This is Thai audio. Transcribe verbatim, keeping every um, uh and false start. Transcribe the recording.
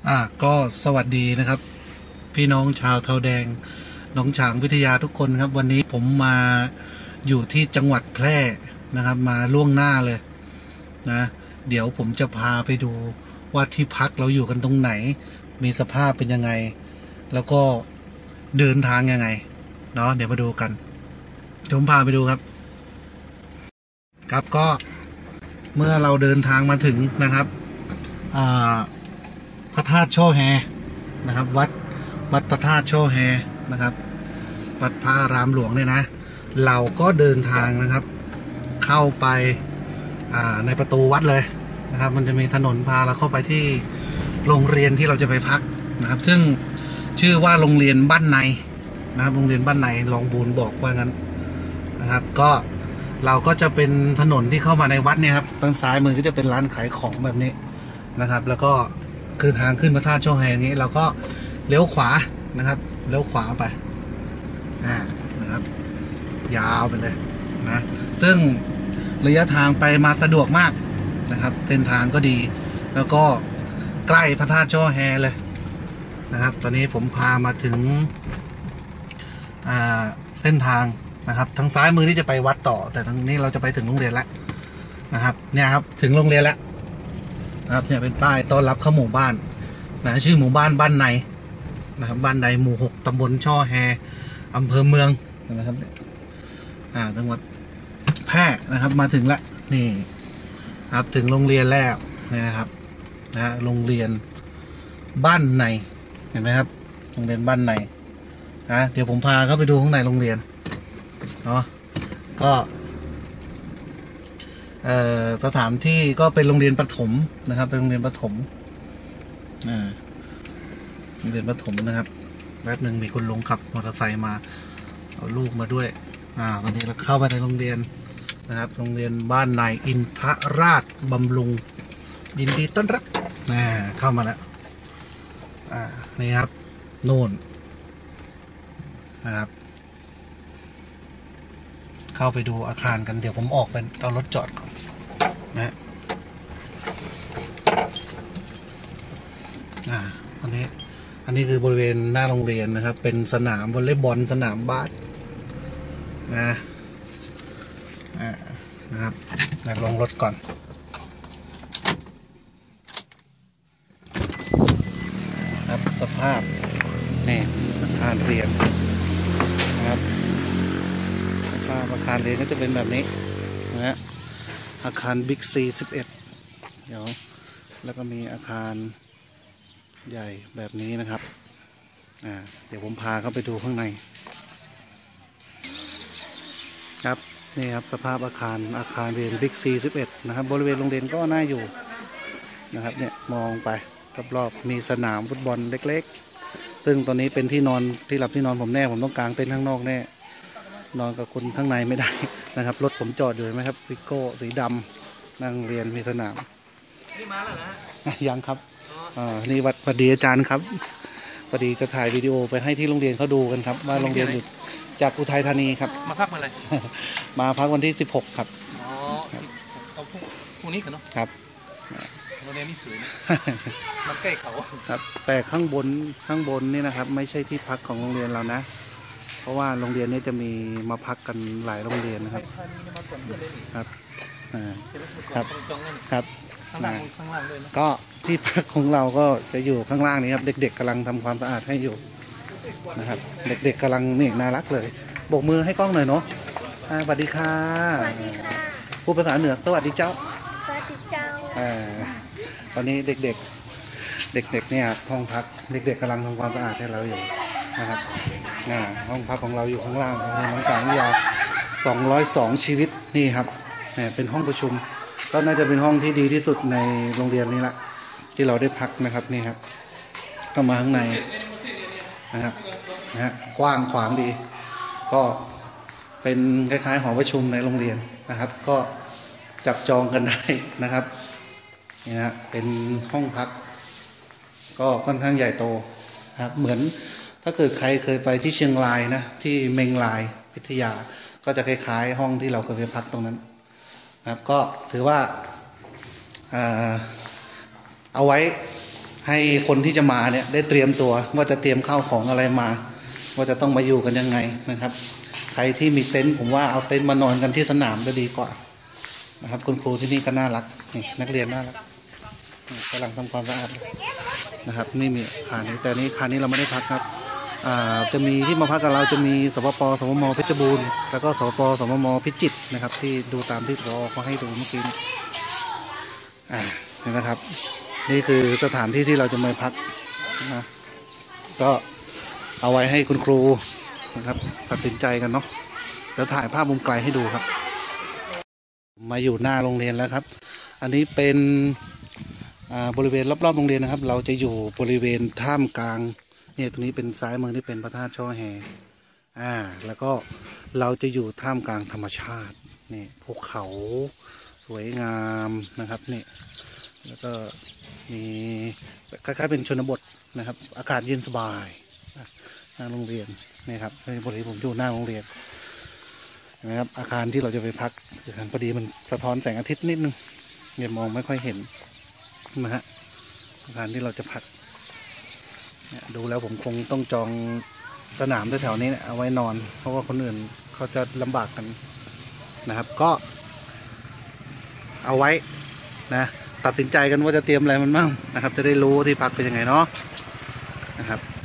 อ่าก็สวัสดีนะครับพี่น้องชาวเทาแดงหนองฉางวิทยาทุกคนครับวันนี้ผมมาอยู่ที่จังหวัดแพร่นะครับมาล่วงหน้าเลยนะเดี๋ยวผมจะพาไปดูว่าที่พักเราอยู่กันตรงไหนมีสภาพเป็นยังไงแล้วก็เดินทางยังไงเนาะเดี๋ยวมาดูกันเดี๋ยวผมพาไปดูครับครับก็เมื่อเราเดินทางมาถึงนะครับอ่าพระธาตุช่อแฮนะครับวัดวัดพระธาตุช่อแฮนะครับวัดพระอารามหลวงเนี่ยนะเราก็เดินทางนะครับเข้าไปในประตูวัดเลยนะครับมันจะมีถนนพาเราเข้าไปที่โรงเรียนที่เราจะไปพักนะครับซึ่งชื่อว่าโรงเรียนบ้านในนะครับโรงเรียนบ้านในรองบูนบอกว่างั้นนะครับก็เราก็จะเป็นถนนที่เข้ามาในวัดเนี่ยครับทางซ้ายมือก็จะเป็นร้านขายของแบบนี้นะครับแล้วก็คือทางขึ้นพระธาตุช่อแฮนี้เราก็เลี้ยวขวานะครับเลี้ยวขวาไปอ่านะครับยาวไปเลยนะซึ่งระยะทางไปมาสะดวกมากนะครับเส้นทางก็ดีแล้วก็ใกล้พระธาตุช่อแฮเลยนะครับตอนนี้ผมพามาถึงอ่าเส้นทางนะครับทางซ้ายมือที่จะไปวัดต่อแต่ทางนี้เราจะไปถึงโรงเรียนแล้วนะครับเนี่ยครับถึงโรงเรียนแล้วนะครับเนี่ยเป็นป้ายต้อนรับเข้าหมู่บ้านนะชื่อหมู่บ้านบ้านในนะครับบ้านในหมู่หกตำบลช่อแฮอำเภอเมืองนะครับอ่าจังหวัดแพร่นะครับมาถึงแล้วนี่ครับถึงโรงเรียนแล้วนะครับนะโรงเรียนบ้านในเห็นไหมครับโรงเรียนบ้านในนะเดี๋ยวผมพาเข้าไปดูข้างในโรงเรียนเนาะก็เอ่อสถานที่ก็เป็นโรงเรียนประถมนะครับเป็นโรงเรียนประถมอ่าโรงเรียนประถมนะครับแป๊บหนึ่งมีคุณลุงขับมอเตอร์ไซค์มาเอาลูกมาด้วยอ่าตอนนี้เราเข้าไปในโรงเรียนนะครับโรงเรียนบ้านในอินทราชบำรุงยินดีต้อนรับอ่าเข้ามาแล้วอ่านี่ครับโน่นนะครับเข้าไปดูอาคารกันเดี๋ยวผมออกไปเอารถจอดก่อนนะอ่าอันนี้อันนี้คือบริเวณหน้าโรงเรียนนะครับเป็นสนามวอลเลย์บอลสนามบาสนะอ่านะครับลงรถก่อนครับสภาพนี่อาคารเรียนนะครับอาคารเรียนก็จะเป็นแบบนี้นะฮะอาคารบิ๊กซีสิบเอ็ดเดี๋ยวแล้วก็มีอาคารใหญ่แบบนี้นะครับอ่าเดี๋ยวผมพาเข้าไปดูข้างในครับนี่ครับสภาพอาคารอาคารเรียนบิ๊กซีสิบเอ็ดนะครับบริเวณโรงเรียนก็น่าอยู่นะครับเนี่ยมองไปรอบๆมีสนามฟุตบอลเล็กๆซึ่งตอนนี้เป็นที่นอนที่หลับที่นอนผมแน่ผมต้องกางเต็นท์ข้างนอกแน่นอนกับคนข้างในไม่ได้นะครับรถผมจอดอยู่ไหมครับฟิโก้สีดำนั่งเรียนมีสนามนี่มาแล้วนะยังครับอ๋อนี่วัดพอดีอาจารย์ครับพอดีจะถ่ายวิดีโอไปให้ที่โรงเรียนเขาดูกันครับว่าโรงเรียนอยู่จากอุทัยธานีครับมาพักมาอะไรมาพักวันที่สิบหกครับอ๋อเอาพวกนี้กันเนาะครับโรงเรียนนี่สวยนะมันใกล้เขาครับแต่ข้างบนข้างบนนี่นะครับไม่ใช่ที่พักของโรงเรียนเรานะเพราะว่าโรงเรียนนี้จะมีมาพักกันหลายโรงเรียนนะครับครับอ่าครับครับก็ที่พักของเราก็จะอยู่ข้างล่างนี้ครับเด็กๆกำลังทำความสะอาดให้อยู่นะครับเด็กๆกำลังนี่น่ารักเลยโบกมือให้กล้องหน่อยเนาะสวัสดีค่ะพูดภาษาเหนือสวัสดีเจ้าสวัสดีเจ้าอ่าตอนนี้เด็กๆเด็กๆเนี่ยห้องพักเด็กๆกำลังทำความสะอาดให้เราอยู่นะครับห้องพักของเราอยู่ข้างล่างของโรงเรียนหนองฉางวิทยาสองร้อยสองชีวิตนี่ครับเป็นห้องประชุมก็น่าจะเป็นห้องที่ดีที่สุดในโรงเรียนนี้ละที่เราได้พักนะครับนี่ครับเข้ามาข้างในนะครับนะฮะกว้างขวางดีก็เป็นคล้ายๆหอประชุมในโรงเรียนนะครับก็จับจองกันได้นะครับนี่นะเป็นห้องพักก็ค่อนข้างใหญ่โตนะครับเหมือนถ้าเกิดใครเคยไปที่เชียงรายนะที่เมงรายวิทยาก็จะคล้ายๆห้องที่เราเคยไปพักตรงนั้นนะครับก็ถือว่าเอาไว้ให้คนที่จะมาเนี่ยได้เตรียมตัวว่าจะเตรียมข้าวของอะไรมา ว่าจะต้องมาอยู่กันยังไงนะครับใครที่มีเต็นท์ผมว่าเอาเต็นท์มานอนกันที่สนามจะดีกว่านะครับคุณครูที่นี่ก็น่ารักนี่นักเรียนน่ารักกำลังทำความสะอาดนะครับนี่มีคานี้แต่นี้คานี้เราไม่ได้พักครับอ่าจะมีที่มาพักกับเราจะมีสปปสมมเพชรบูรณ์แล้วก็สปปสมมพิจิตรนะครับที่ดูตามที่รอเขาให้ดูเมื่อกี้นี้อ่านี่นะครับนี่คือสถานที่ที่เราจะมาพักนะก็เอาไว้ให้คุณครูนะครับตัดสินใจกันเนาะเดี๋ยวถ่ายภาพมุมไกลให้ดูครับมาอยู่หน้าโรงเรียนแล้วครับอันนี้เป็นบริเวณรอบๆโรงเรียนนะครับเราจะอยู่บริเวณท่ามกลางเนี่ยตรงนี้เป็นซ้ายมือที่เป็นพระธาตุช่อแฮอ่าแล้วก็เราจะอยู่ท่ามกลางธรรมชาตินี่ภูเขาสวยงามนะครับนี่แล้วก็มีคล้ายๆเป็นชนบทนะครับอากาศเย็นสบายหน้าโรงเรียนนี่ครับในบริเวณผมอยู่หน้าโรงเรียนนะครับอาคารที่เราจะไปพักคือพอดีมันสะท้อนแสงอาทิตย์นิดนึงเนี่ยมองไม่ค่อยเห็นนะฮะอาคารที่เราจะพักเนี่ยดูแล้วผมคงต้องจองสนามแถวๆนี้เอาไว้นอนเพราะว่าคนอื่นเขาจะลำบากกันนะครับก็เอาไว้นะตัดสินใจกันว่าจะเตรียมอะไรมันบ้างนะครับจะได้รู้ที่พักเป็นยังไงเนาะนะครับ